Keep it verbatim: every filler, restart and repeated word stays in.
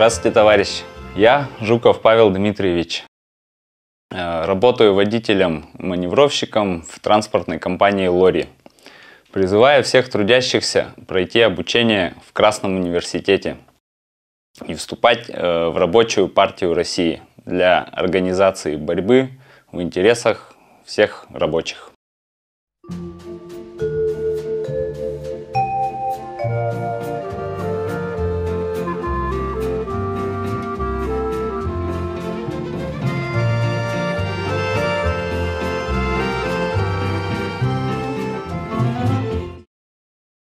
Здравствуйте, товарищ. Я Жуков Павел Дмитриевич. Работаю водителем-маневровщиком в транспортной компании «Лори». Призываю всех трудящихся пройти обучение в Красном университете и вступать в Рабочую партию России для организации борьбы в интересах всех рабочих.